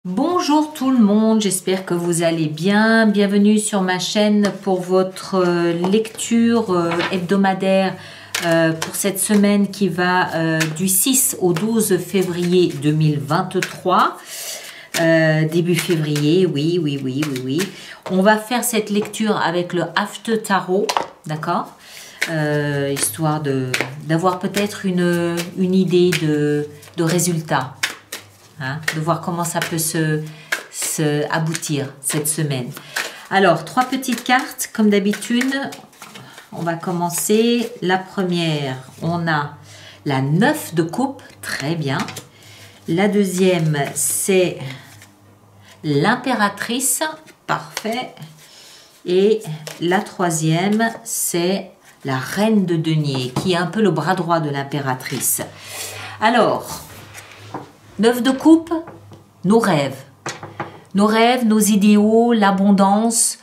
Bonjour tout le monde, j'espère que vous allez bien. Bienvenue sur ma chaîne pour votre lecture hebdomadaire pour cette semaine qui va du 6 au 12 février 2023. Début février, oui. On va faire cette lecture avec le After Tarot, d'accord, histoire d'avoir peut-être une idée de résultat. Hein, de voir comment ça peut se aboutir cette semaine. Alors, 3 petites cartes, comme d'habitude. On va commencer. La première, on a la 9 de coupe, très bien. La deuxième, c'est l'impératrice, parfait. Et la troisième, c'est la reine de denier, qui est un peu le bras droit de l'impératrice. Alors, 9 de coupe, nos rêves, nos idéaux, l'abondance,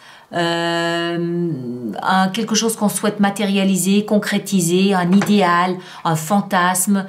quelque chose qu'on souhaite matérialiser, concrétiser, un idéal, un fantasme.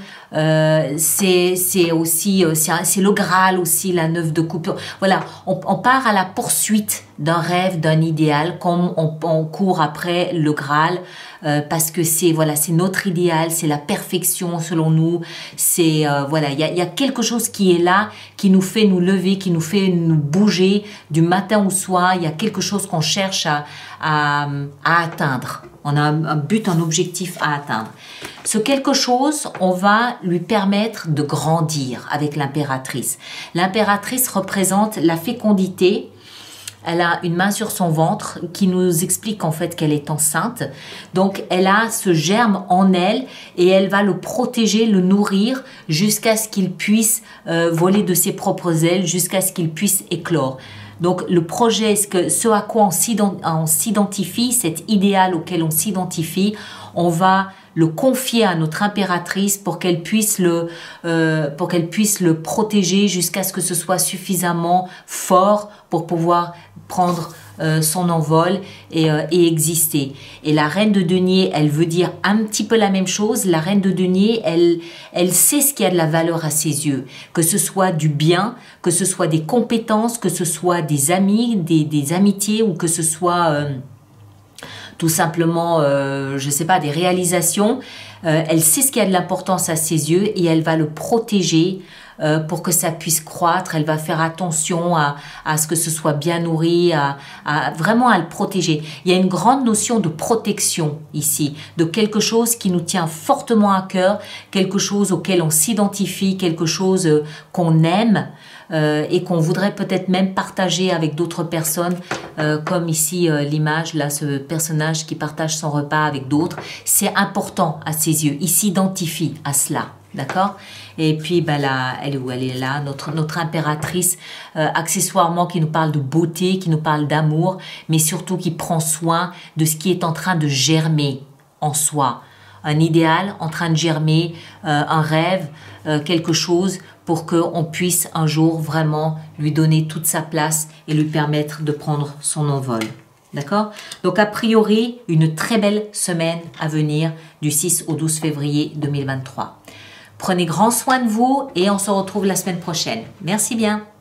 C'est aussi c'est le Graal aussi, la 9 de coupe. Voilà, on part à la poursuite d'un rêve, d'un idéal, comme on court après le Graal. Parce que c'est notre idéal, c'est la perfection selon nous. C'est voilà, il y a quelque chose qui est là, qui nous fait nous lever, qui nous fait nous bouger du matin au soir. Il y a quelque chose qu'on cherche à atteindre. On a un but, un objectif à atteindre. Ce quelque chose, on va lui permettre de grandir avec l'impératrice. L'impératrice représente la fécondité. Elle a une main sur son ventre qui nous explique en fait qu'elle est enceinte. Donc, elle a ce germe en elle et elle va le protéger, le nourrir jusqu'à ce qu'il puisse voler de ses propres ailes, jusqu'à ce qu'il puisse éclore. Donc, le projet, ce à quoi on s'identifie, cet idéal auquel on s'identifie, on va le confier à notre impératrice pour qu'elle puisse le protéger jusqu'à ce que ce soit suffisamment fort pour pouvoir prendre son envol et exister. Et la reine de denier, elle veut dire un petit peu la même chose. La reine de denier, elle sait ce qui a de la valeur à ses yeux, que ce soit du bien, que ce soit des compétences, que ce soit des amis, des amitiés ou que ce soit tout simplement, je sais pas, des réalisations. Elle sait ce qui a de l'importance à ses yeux et elle va le protéger pour que ça puisse croître. Elle va faire attention à ce que ce soit bien nourri, vraiment à le protéger. Il y a une grande notion de protection ici, de quelque chose qui nous tient fortement à cœur, quelque chose auquel on s'identifie, quelque chose qu'on aime. Et qu'on voudrait peut-être même partager avec d'autres personnes, comme ici l'image, là, ce personnage qui partage son repas avec d'autres. C'est important à ses yeux, il s'identifie à cela, d'accord? Et puis, ben là, elle est là, notre impératrice, accessoirement qui nous parle de beauté, qui nous parle d'amour, mais surtout qui prend soin de ce qui est en train de germer en soi. Un idéal en train de germer, un rêve, quelque chose pour qu'on puisse un jour vraiment lui donner toute sa place et lui permettre de prendre son envol. D'accord? Donc, a priori, une très belle semaine à venir du 6 au 12 février 2023. Prenez grand soin de vous et on se retrouve la semaine prochaine. Merci bien.